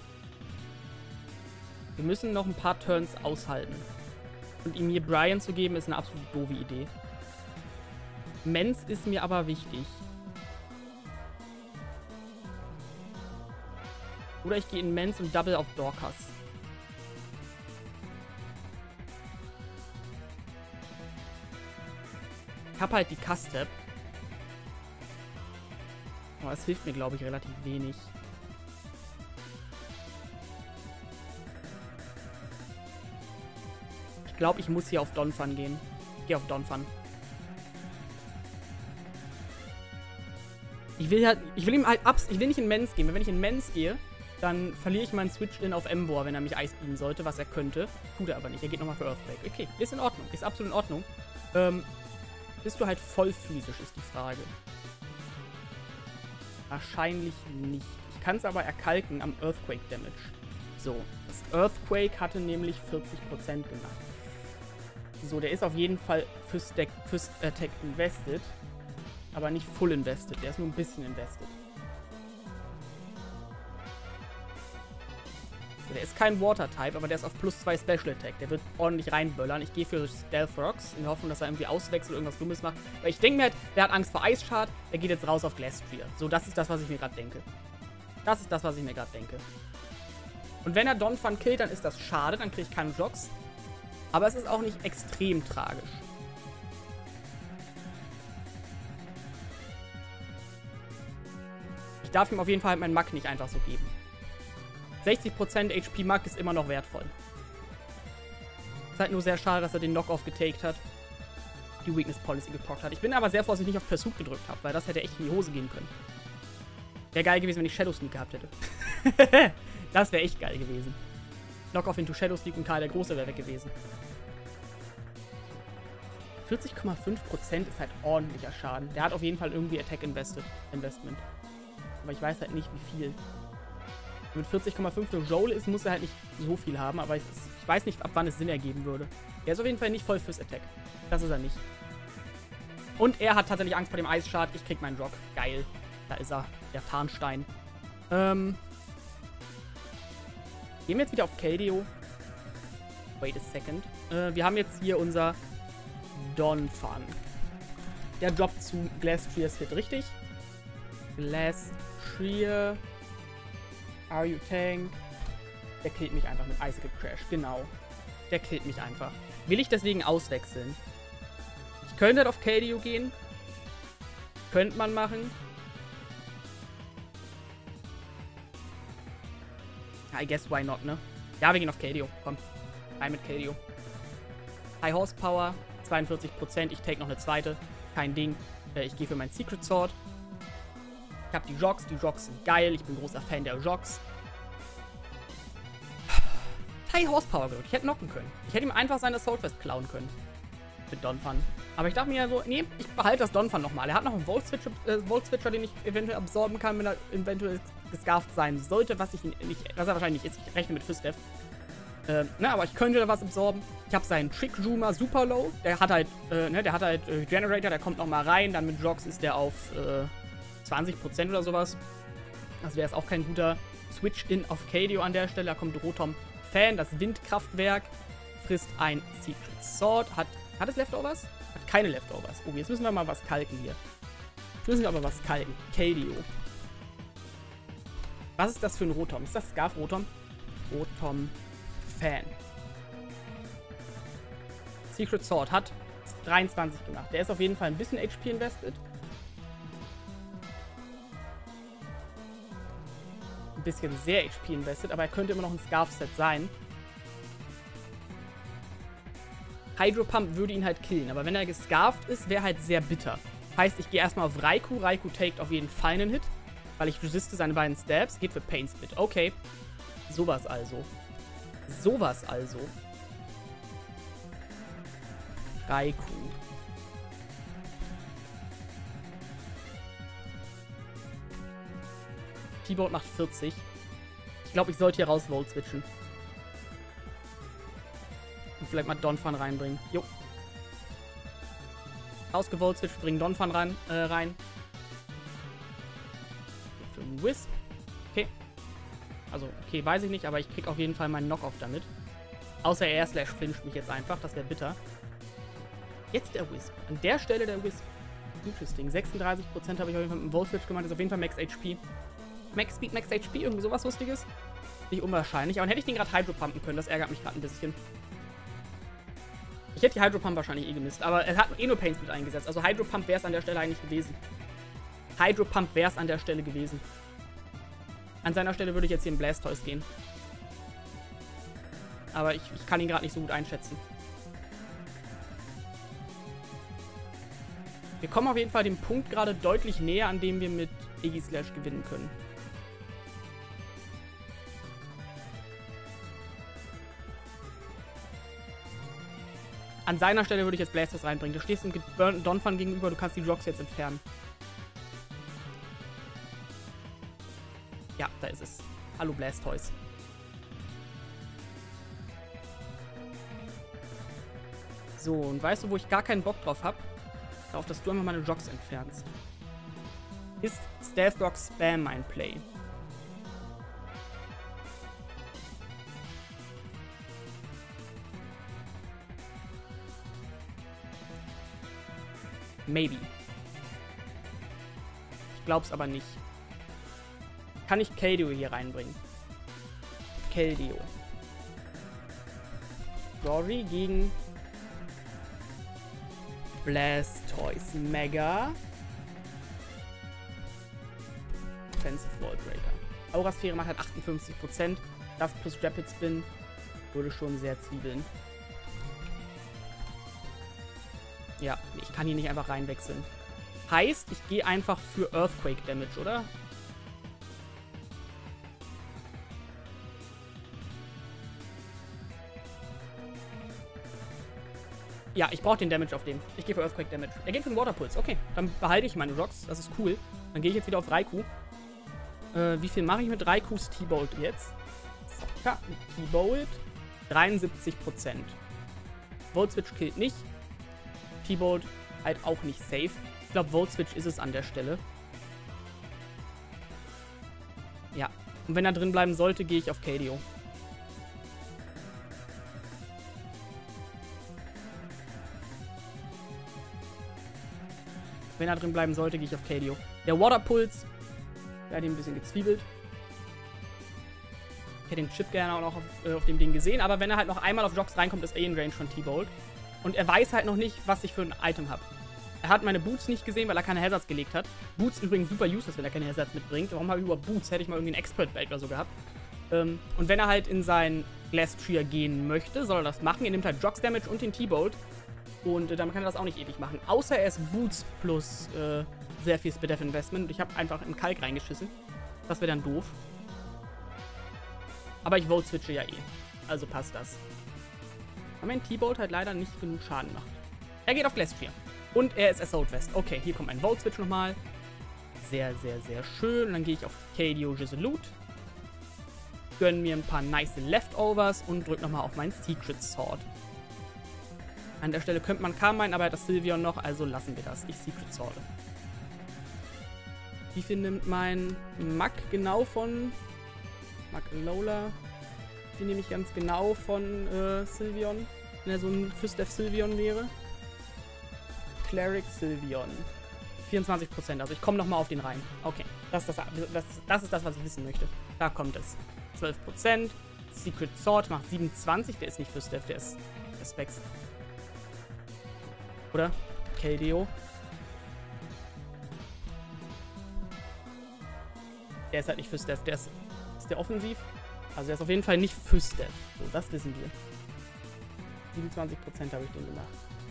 Wir müssen noch ein paar Turns aushalten. Und ihm hier Brian zu geben, ist eine absolut doofe Idee. Mens ist mir aber wichtig. Oder ich gehe in Mens und Double auf Dorcas. Ich habe halt die Custep. Aber es hilft mir, glaube ich, relativ wenig. Ich glaube, ich muss hier auf Donphan gehen. Ich gehe auf Donphan. Ich will halt, ich will ihm halt abs, ich will nicht in Mens gehen. Wenn ich in Mens gehe, dann verliere ich meinen Switch-In auf Emboar, wenn er mich Ice beamen sollte, was er könnte. Tut er aber nicht. Er geht nochmal für Earthquake. Okay, ist in Ordnung. Ist absolut in Ordnung. Ähm, bist du halt voll physisch, ist die Frage. Wahrscheinlich nicht. Ich kann es aber erkalken am Earthquake-Damage. So, das Earthquake hatte nämlich vierzig Prozent gemacht. So, der ist auf jeden Fall fürs, Deck, fürs Attack invested. Aber nicht full invested. Der ist nur ein bisschen invested. Der ist kein Water-Type, aber der ist auf plus zwei Special Attack. Der wird ordentlich reinböllern. Ich gehe für Stealth Rocks in der Hoffnung, dass er irgendwie auswechselt oder irgendwas Dummes macht. Weil ich denke mir halt, der hat Angst vor Ice Shard. Der geht jetzt raus auf Glastrier. So, das ist das, was ich mir gerade denke. Das ist das, was ich mir gerade denke. Und wenn er Donphan killt, dann ist das schade. Dann kriege ich keine Jocks. Aber es ist auch nicht extrem tragisch. Ich darf ihm auf jeden Fall halt meinen Mag nicht einfach so geben. sechzig Prozent H P Mag ist immer noch wertvoll. Ist halt nur sehr schade, dass er den Knockoff getaked hat. Die Weakness Policy geprockt hat. Ich bin aber sehr froh, dass ich nicht auf Pursuit gedrückt habe, weil das hätte echt in die Hose gehen können. Wäre geil gewesen, wenn ich Shadow Sneak gehabt hätte. Das wäre echt geil gewesen. Knockoff into Shadow Sneak und Karl der Große wäre weg gewesen. vierzig Komma fünf Prozent ist halt ordentlicher Schaden. Der hat auf jeden Fall irgendwie Attack invested, Investment. Aber ich weiß halt nicht, wie viel. Mit vierzig Komma fünf nur Joel ist, muss er halt nicht so viel haben, aber ich, ich weiß nicht, ab wann es Sinn ergeben würde. Er ist auf jeden Fall nicht voll fürs Attack. Das ist er nicht. Und er hat tatsächlich Angst vor dem Ice Shard. Ich krieg meinen Rock. Geil. Da ist er. Der Tarnstein. Ähm. Gehen wir jetzt wieder auf Keldeo. Wait a second. Äh, wir haben jetzt hier unser Donphan. Der droppt zu Glastrier's Hit, richtig? Glastrier. Are you tank? Der killt mich einfach mit Icicle Crash. Genau. Der killt mich einfach. Will ich deswegen auswechseln? Ich könnte halt auf Keldeo gehen. Könnte man machen. I guess why not, ne? Ja, wir gehen auf Keldeo. Komm. Rein mit Keldeo. High Horsepower. zweiundvierzig Prozent. Ich take noch eine zweite. Kein Ding. Ich gehe für mein Secret Sword. Ich habe die Jocks. Die Jocks sind geil. Ich bin großer Fan der Jocks. High Horsepower gedrückt. Ich hätte knocken können. Ich hätte ihm einfach seine Assault Vest klauen können. Mit Donphan. Aber ich dachte mir ja so, nee, ich behalte das Donphan nochmal. Er hat noch einen Volt Switcher, äh, Volt Switcher, den ich eventuell absorben kann, wenn er eventuell gescarft sein sollte, was ich nicht, was er wahrscheinlich nicht ist. Ich rechne mit Fistef. Äh, ne, aber ich könnte da was absorben. Ich habe seinen Trick Juma super low. Der hat halt, äh, ne, der hat halt äh, Generator, der kommt nochmal rein. Dann mit Jocks ist der auf äh, zwanzig Prozent oder sowas. Das wäre jetzt auch kein guter Switch-In auf Keldeo an der Stelle. Da kommt Rotom Fan, das Windkraftwerk, frisst ein Secret Sword. Hat, hat es Leftovers? Hat keine Leftovers. Oh, jetzt müssen wir mal was kalken hier. Jetzt müssen wir aber was kalken. Keldeo. Was ist das für ein Rotom? Ist das Scarf Rotom? Rotom Fan. Secret Sword hat dreiundzwanzig gemacht. Der ist auf jeden Fall ein bisschen H P invested. Ein bisschen sehr H P invested, aber er könnte immer noch ein Scarf-Set sein. Hydro Pump würde ihn halt killen. Aber wenn er gescarft ist, wäre halt sehr bitter. Heißt, ich gehe erstmal auf Raikou. Raikou taked auf jeden Fall einen Hit. Weil ich resiste seine beiden Stabs. Geht für Pain Split. Okay. Sowas also. Sowas also. Raikou. T-Boat macht vierzig. Ich glaube, ich sollte hier raus Volt switchen. Und vielleicht mal Donphan reinbringen. Jo. Rausgevolt switch, bringen Donphan rein. Äh, rein. Für einen Wisp. Okay. Also, okay, weiß ich nicht, aber ich krieg auf jeden Fall meinen Knock-Off damit. Außer er slash flinscht mich jetzt einfach. Das wäre bitter. Jetzt der Wisp. An der Stelle der Wisp. Interesting. sechsunddreißig Prozent habe ich auf jeden Fall mit dem Volt Switch gemacht. Das ist auf jeden Fall Max H P. Max Speed, Max H P, irgendwie sowas Lustiges. Nicht unwahrscheinlich. Aber dann hätte ich den gerade Hydro pumpen können. Das ärgert mich gerade ein bisschen. Ich hätte die Hydro Pump wahrscheinlich eh gemisst. Aber er hat eh nur Pain Split eingesetzt. Also Hydro Pump wäre es an der Stelle eigentlich gewesen. Hydro Pump wäre es an der Stelle gewesen. An seiner Stelle würde ich jetzt hier in Blastoise gehen. Aber ich, ich kann ihn gerade nicht so gut einschätzen. Wir kommen auf jeden Fall dem Punkt gerade deutlich näher, an dem wir mit Aegislash gewinnen können. An seiner Stelle würde ich jetzt Blastoise reinbringen. Du stehst dem geburnten Donphan gegenüber, du kannst die Rocks jetzt entfernen. Ja, da ist es. Hallo Blastoise. So, und weißt du, wo ich gar keinen Bock drauf habe? Darauf, dass du einfach meine Rocks entfernst. Ist Stealth Rock Spam ein Play? Maybe. Ich glaub's aber nicht. Kann ich Keldeo hier reinbringen? Keldeo. Rory gegen Blastoise. Mega. Offensive Wall Breaker. Aurasphäre macht halt achtundfünfzig Prozent. Das plus Rapid Spin würde schon sehr zwiebeln. Ja, ich kann hier nicht einfach reinwechseln. Heißt, ich gehe einfach für Earthquake Damage, oder? Ja, ich brauche den Damage auf dem. Ich gehe für Earthquake Damage. Er geht für den Water Pulse. Okay, dann behalte ich meine Rocks. Das ist cool. Dann gehe ich jetzt wieder auf Raikou. Äh, wie viel mache ich mit Raikous T-Bolt jetzt? Ja, mit T-Bolt. dreiundsiebzig Prozent. Volt Switch killt nicht. T-Bolt halt auch nicht safe. Ich glaube, Volt Switch ist es an der Stelle. Ja. Und wenn er drin bleiben sollte, gehe ich auf Keldeo. Wenn er drin bleiben sollte, gehe ich auf Keldeo. Der Water Pulse, der hat ihn ein bisschen gezwiebelt. Ich hätte den Chip gerne auch noch auf, äh, auf dem Ding gesehen, aber wenn er halt noch einmal auf Rocks reinkommt, ist er in Range von T-Bolt. Und er weiß halt noch nicht, was ich für ein Item habe. Er hat meine Boots nicht gesehen, weil er keine Hazards gelegt hat. Boots übrigens super useless, wenn er keine Hazards mitbringt. Warum habe ich überhaupt Boots? Hätte ich mal irgendwie einen Expert-Belt oder so gehabt. Ähm, und wenn er halt in sein Glastrier gehen möchte, soll er das machen. Er nimmt halt Rocks Damage und den T-Bolt. Und äh, dann kann er das auch nicht ewig machen. Außer er ist Boots plus äh, sehr viel Speed Investment. Und ich habe einfach in Kalk reingeschissen. Das wäre dann doof. Aber ich Volt switche ja eh. Also passt das. Aber mein T-Bolt halt leider nicht genug Schaden macht. Er geht auf Glastrier. Und er ist Assault Vest. Okay, hier kommt ein Volt Switch nochmal. Sehr, sehr, sehr schön. Und dann gehe ich auf Keldeo Resolute. Gönn mir ein paar nice Leftovers und drück nochmal auf meinen Secret Sword. An der Stelle könnte man Carmine, aber er hat das Sylveon noch, also lassen wir das. Ich Secret Sword. Wie viel nimmt mein Mack genau von Mack Lola? Wie viel nehme ich ganz genau von äh, Sylveon? Wenn er so ein Fistef Sylveon wäre. Cleric Sylveon. vierundzwanzig Prozent, also ich komme nochmal auf den rein. Okay, das ist das, das, das ist das, was ich wissen möchte. Da kommt es. zwölf Prozent. Secret Sword macht siebenundzwanzig. Der ist nicht Fistef, der ist, der ist Specs. Oder? Keldeo. Der ist halt nicht Fistef. Der ist, ist der offensiv? Also der ist auf jeden Fall nicht Fistef. So, das wissen wir. siebenundzwanzig Prozent habe ich den gemacht.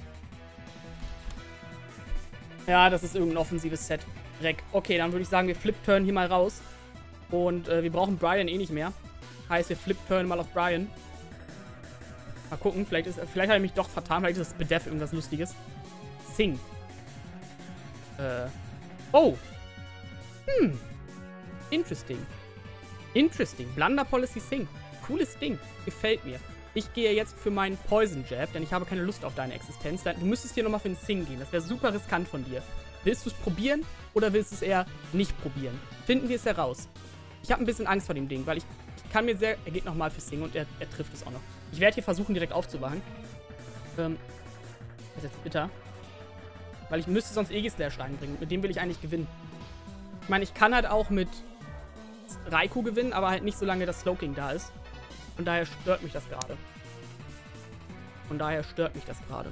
Ja, das ist irgendein offensives Set. Dreck. Okay, dann würde ich sagen, wir Flip-Turn hier mal raus. Und äh, wir brauchen Brian eh nicht mehr. Heißt, wir Flip-Turn mal auf Brian. Mal gucken, vielleicht, ist, vielleicht hat er mich doch vertan. Vielleicht ist das Bedef irgendwas Lustiges. Sing. Äh. Oh. Hm. Interesting. Interesting. Blunder Policy Sing. Cooles Ding. Gefällt mir. Ich gehe jetzt für meinen Poison Jab, denn ich habe keine Lust auf deine Existenz. Du müsstest hier nochmal für den Sing gehen. Das wäre super riskant von dir. Willst du es probieren oder willst du es eher nicht probieren? Finden wir es heraus. Ich habe ein bisschen Angst vor dem Ding, weil ich, ich kann mir sehr... Er geht nochmal für Sing und er, er trifft es auch noch. Ich werde hier versuchen, direkt aufzuwachen. Ähm, das ist jetzt bitter. Weil ich müsste sonst Aegislash reinbringen. Mit dem will ich eigentlich gewinnen. Ich meine, ich kann halt auch mit Raikou gewinnen, aber halt nicht, solange das Slowking da ist. Von daher stört mich das gerade. Von daher stört mich das gerade.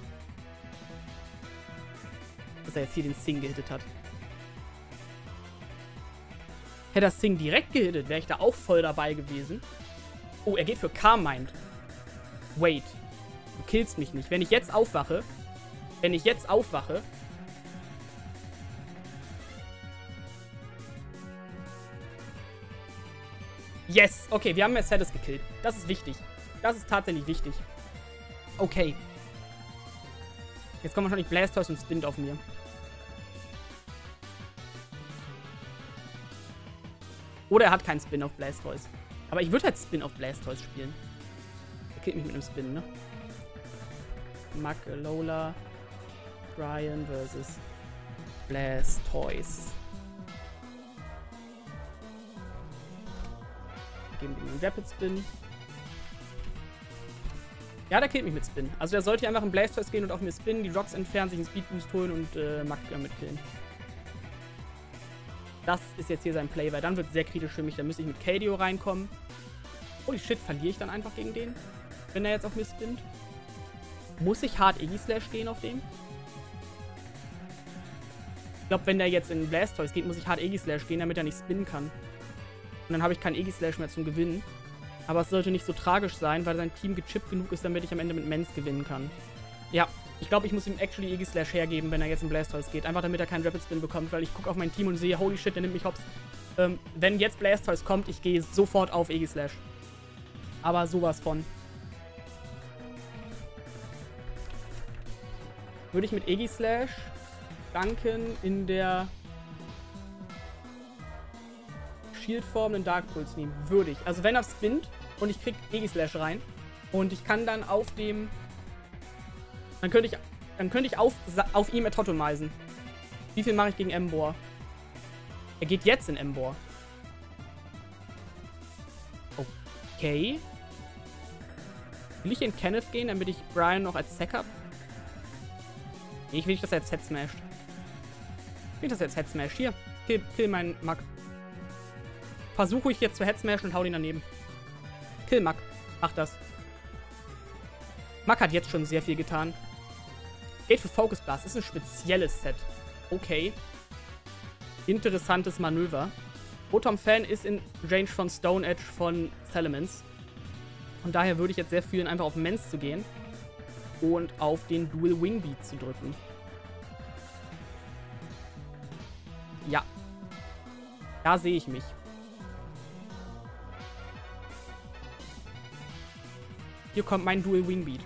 Dass er jetzt hier den Sing gehittet hat. Hätte das Sing direkt gehittet, wäre ich da auch voll dabei gewesen. Oh, er geht für Carmind. Wait. Du killst mich nicht. Wenn ich jetzt aufwache... Wenn ich jetzt aufwache... Yes! Okay, wir haben Mercedes gekillt. Das ist wichtig. Das ist tatsächlich wichtig. Okay. Jetzt kommen wahrscheinlich Blastoise und Spin auf mir. Oder er hat keinen Spin auf Blastoise. Aber ich würde halt Spin auf Blastoise spielen. Er killt mich mit einem Spin, ne? Muk, Lola, Brian versus Blastoise. Geben wir ihm einen Rapid Spin. Ja, der killt mich mit Spin. Also der sollte hier einfach in Blastoise gehen und auf mir spinnen, die Rocks entfernen, sich einen Speed Boost holen und äh, Muk damit killen. Das ist jetzt hier sein Play, weil dann wird es sehr kritisch für mich. Dann müsste ich mit K D O reinkommen. Holy shit, verliere ich dann einfach gegen den? Wenn er jetzt auf mir spinnt? Muss ich hart Aegislash gehen auf dem? Ich glaube, wenn der jetzt in Blastoise geht, muss ich hart Aegislash gehen, damit er nicht spinnen kann. Und dann habe ich keinen Aegislash mehr zum Gewinnen. Aber es sollte nicht so tragisch sein, weil sein Team gechippt genug ist, damit ich am Ende mit Mens gewinnen kann. Ja, ich glaube, ich muss ihm actually Aegislash hergeben, wenn er jetzt in Blastoise geht. Einfach damit er keinen Rapid Spin bekommt, weil ich gucke auf mein Team und sehe, holy shit, der nimmt mich hops. Ähm, wenn jetzt Blastoise kommt, ich gehe sofort auf Aegislash. Aber sowas von. Würde ich mit Aegislash Duncan in der Shield-Form einen Dark Pulse nehmen? Würde ich. Also wenn er spinnt und ich krieg Aegislash rein und ich kann dann auf dem... Dann könnte ich, dann könnte ich auf, auf ihm atotomisen. Wie viel mache ich gegen Emboar? Er geht jetzt in Emboar. Okay. Will ich in Kenneth gehen, damit ich Brian noch als Sack habe? Nee, ich will nicht, dass er jetzt Head smasht. Ich will nicht, dass er jetzt Head smasht. Hier, kill, kill meinen Muk. Versuche ich jetzt zu Head smashen und hau den daneben. Kill Muk. Mach das. Muk hat jetzt schon sehr viel getan. Geht für Focus Blast. Ist ein spezielles Set. Okay. Interessantes Manöver. Rotom Fan ist in Range von Stone Edge von Salamence. Von daher würde ich jetzt sehr fühlen, einfach auf Mens zu gehen. Und auf den Dual Wing Beat zu drücken. Ja. Da sehe ich mich. Hier kommt mein Dual Wing Beat.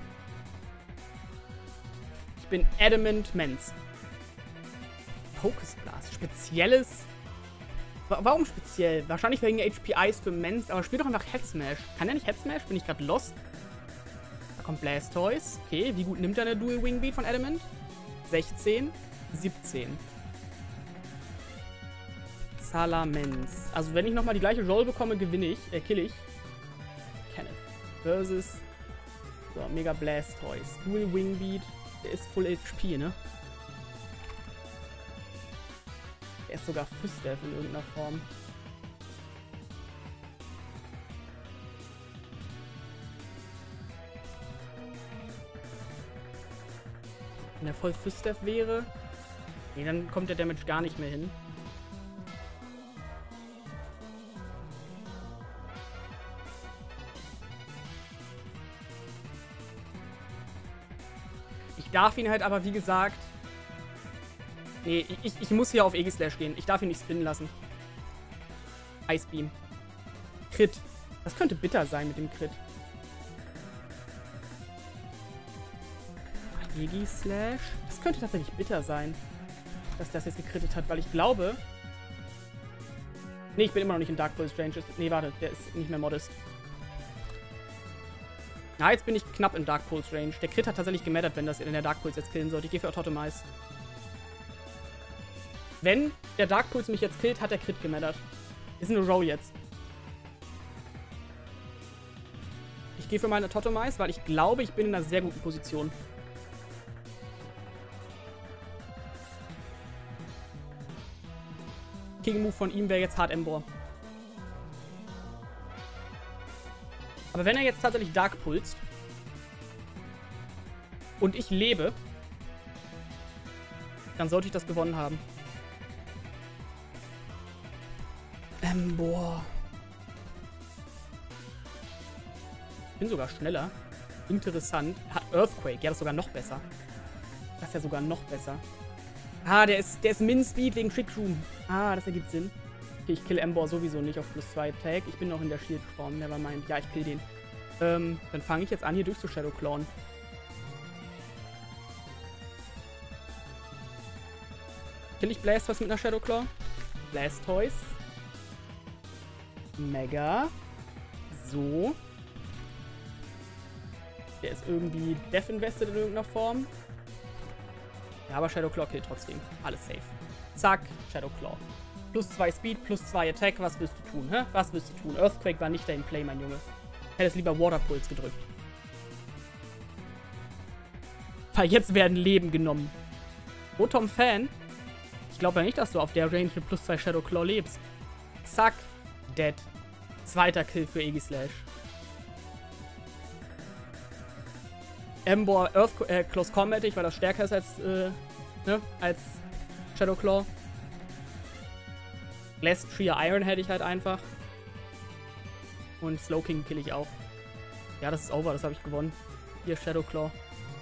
Ich bin Adamant Mens. Focus Blast. Spezielles. Warum speziell? Wahrscheinlich wegen H P Is für Mens, aber spiel doch einfach Head Smash. Kann der nicht Head Smash? Bin ich gerade lost? Da kommt Blastoise. Okay, wie gut nimmt er der Dual Wing Beat von Adamant? sechzehn, siebzehn. Salamence. Also wenn ich nochmal die gleiche Roll bekomme, gewinne ich. Äh, kill ich. Kenneth. Versus... So, Mega Blastoise. Dual Wing Beat. Der ist Full H P, ne? Der ist sogar Füßdev in irgendeiner Form. Wenn er voll Füßdev wäre... Nee, dann kommt der Damage gar nicht mehr hin. darf ihn halt aber, wie gesagt... Nee, ich, ich muss hier auf Aegislash gehen. Ich darf ihn nicht spinnen lassen. Ice Beam. Crit. Das könnte bitter sein mit dem Crit. Aegislash. Das könnte tatsächlich bitter sein, dass das jetzt gekrittet hat, weil ich glaube... Nee, ich bin immer noch nicht in Dark Pulse Range. Nee, warte, der ist nicht mehr modest. Na, jetzt bin ich knapp in Dark Pulse Range. Der Crit hat tatsächlich gemattert, wenn das in der Dark Pulse jetzt killen sollte. Ich gehe für Autotomize. Wenn der Dark Pulse mich jetzt killt, hat der Crit gemattert. Ist eine Roll jetzt. Ich gehe für meine Autotomize, weil ich glaube, ich bin in einer sehr guten Position. King-Move von ihm wäre jetzt Hard Ember. Aber wenn er jetzt tatsächlich Dark pulst und ich lebe, dann sollte ich das gewonnen haben. Ember. Bin sogar schneller. Interessant. Hat Earthquake. Ja, das ist sogar noch besser. Das ist ja sogar noch besser. Ah, der ist, der ist Min-Speed wegen Trick Room. Ah, das ergibt Sinn. Okay, ich kill Ember sowieso nicht auf plus zwei Tag. Ich bin noch in der Shield-Form. Nevermind. Ja, ich kill den. Ähm, dann fange ich jetzt an, hier durch zu Shadowclawen. Kill ich Blastoise mit einer Shadowclaw? Blastoise. Mega. So. Der ist irgendwie Death invested in irgendeiner Form. Ja, aber Shadowclaw killt trotzdem. Alles safe. Zack, Shadowclaw. Plus zwei Speed, plus zwei Attack. Was willst du tun, hä? Was willst du tun? Earthquake war nicht dein Play, mein Junge. Hättest lieber Waterpulse gedrückt. Weil jetzt werden Leben genommen. Rotom Fan? Ich glaube ja nicht, dass du auf der Range mit plus zwei Shadowclaw lebst. Zack. Dead. Zweiter Kill für Aegislash. Ember Earth äh, Close Combat, weil das stärker ist als, äh, ne, als Shadowclaw. Lestria Iron hätte ich halt einfach. Und Slowking kill ich auch. Ja, das ist over, das habe ich gewonnen. Hier Shadowclaw.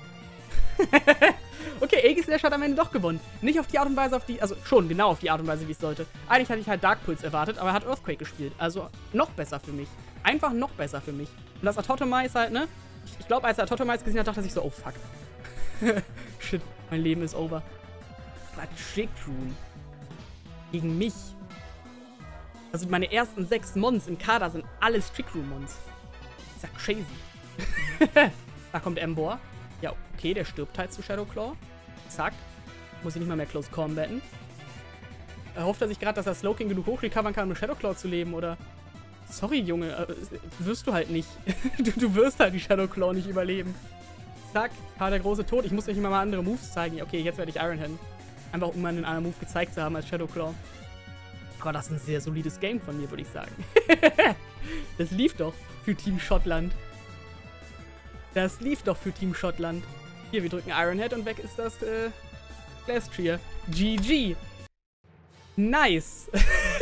Okay, Aegislash hat am Ende doch gewonnen. Nicht auf die Art und Weise, auf die, also schon genau auf die Art und Weise, wie es sollte. Eigentlich hatte ich halt Dark Pulse erwartet, aber er hat Earthquake gespielt. Also noch besser für mich. Einfach noch besser für mich. Und das Autotomize halt, ne? Ich glaube, als er Autotomize gesehen hat, dachte er sich so, oh fuck. Shit, mein Leben ist over. Aber Trick Room. Gegen mich. Also meine ersten sechs Mons im Kader sind alles Trick Room Mons. Ist ja crazy. Da kommt Ember. Ja, okay, der stirbt halt zu Shadowclaw. Zack. Muss ich nicht mal mehr Close Combatten. Erhofft er sich gerade, dass er Slowking genug hochrecovern kann, um mit Shadowclaw zu leben, oder? Sorry, Junge, äh, wirst du halt nicht. du, du wirst halt die Shadowclaw nicht überleben. Zack, war der große Tod. Ich muss euch immer mal andere Moves zeigen. Okay, jetzt werde ich Iron Hand. Einfach um mal einen anderen Move gezeigt zu haben als Shadowclaw. Aber das ist ein sehr solides Game von mir, würde ich sagen. Das lief doch für Team Schottland. Das lief doch für Team Schottland. Hier, wir drücken Iron Head und weg ist das, äh, Lestria. G G. Nice.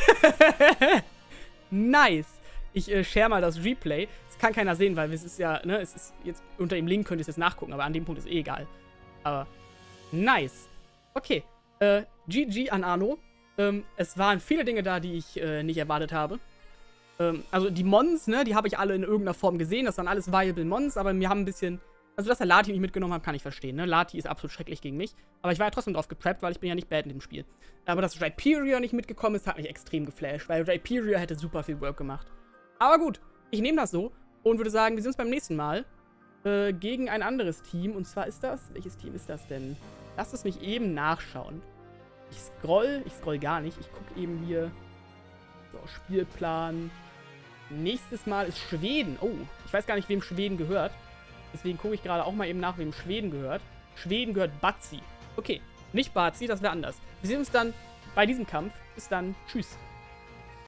Nice. Ich äh, share mal das Replay. Das kann keiner sehen, weil es ist ja, ne, es ist jetzt unter dem Link könnt ihr es jetzt nachgucken, aber an dem Punkt ist eh egal. Aber nice. Okay. Äh, G G an Arno. Ähm, es waren viele Dinge da, die ich äh, nicht erwartet habe. Ähm, also die Mons, ne, die habe ich alle in irgendeiner Form gesehen. Das waren alles viable Mons, aber mir haben ein bisschen... Also, dass er Lati nicht mitgenommen hat, kann ich verstehen, ne? Lati ist absolut schrecklich gegen mich. Aber ich war ja trotzdem drauf gepreppt, weil ich bin ja nicht bad in dem Spiel. Aber dass Rhyperior nicht mitgekommen ist, hat mich extrem geflasht, weil Rhyperior hätte super viel Work gemacht. Aber gut, ich nehme das so und würde sagen, wir sehen uns beim nächsten Mal äh, gegen ein anderes Team. Und zwar ist das... Welches Team ist das denn? Lasst es mich eben nachschauen. Ich scroll... Ich scroll gar nicht. Ich gucke eben hier... So, Spielplan... Nächstes Mal ist Schweden. Oh, ich weiß gar nicht, wem Schweden gehört. Deswegen gucke ich gerade auch mal eben nach, wem Schweden gehört. Schweden gehört Batzi. Okay, nicht Batzi, das wäre anders. Wir sehen uns dann bei diesem Kampf. Bis dann. Tschüss.